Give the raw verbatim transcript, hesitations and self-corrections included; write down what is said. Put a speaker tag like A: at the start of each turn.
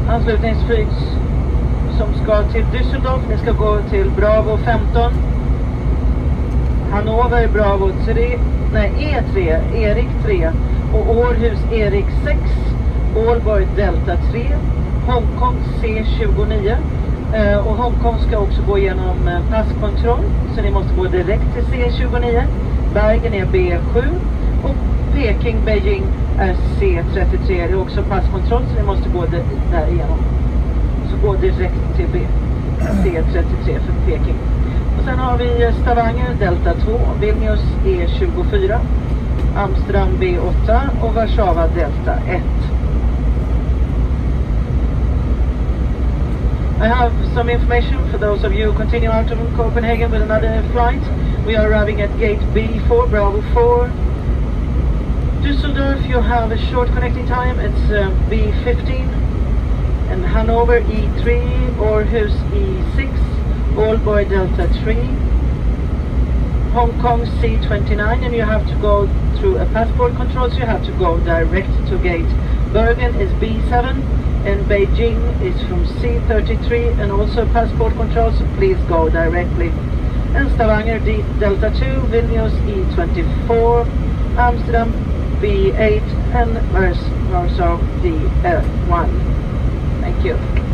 A: anslutningsflyg som ska till Düsseldorf. Ni ska gå till Bravo femton. Hannover Bravo tre, nej E tre, Erik tre och Århus Erik sex, Ålborg Delta tre, Hongkong C tjugonio eh, och Hongkong ska också gå igenom eh, passkontroll, så ni måste gå direkt till C tjugonio. Bergen är B sju och Peking Beijing är C trettiotre, det är också passkontroll, så ni måste gå där igenom. Så gå direkt till B, C trettiotre för Peking. Och sen har vi Stavanger Delta två, Vilnius E tjugofyra, Amsterdam B åtta och Warszawa Delta ett. I have some information for those of you who continue out of Copenhagen with another flight. We are arriving at gate B four, Bravo four. Düsseldorf, you have a short connecting time, it's uh, B fifteen. And Hanover E three, Århus E six, Ålborg Delta three, Hong Kong C twenty-nine, and you have to go through a passport control, so you have to go direct to gate. Bergen is B seven, and Beijing is from C thirty-three, and also passport control, so please go directly. And Stavanger D Delta two, Vilnius E twenty-four, Amsterdam B eight, and Warsaw D one. Thank you.